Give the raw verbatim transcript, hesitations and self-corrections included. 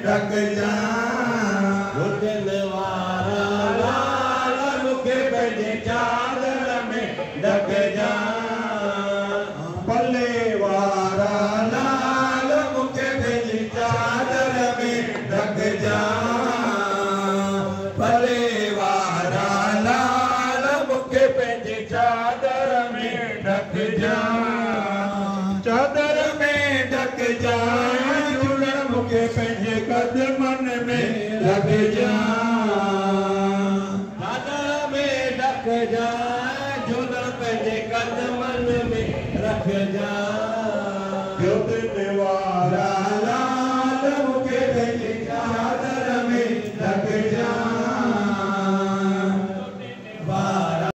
ढक जा हुजन वारा लाल मूंखे पंहिंजे चादर में ढक जा पले वारा लाल मूंखे पंहिंजी चादर में ढक जा पले वारा लाल मूंखे पंहिंजी चादर में ढक जा चादर में ढक जा झूलण मूंखे पंहिंजे कदमनि में रख जा चादर में ढक जा झूलण पंहिंजे कदमनि में रख जा।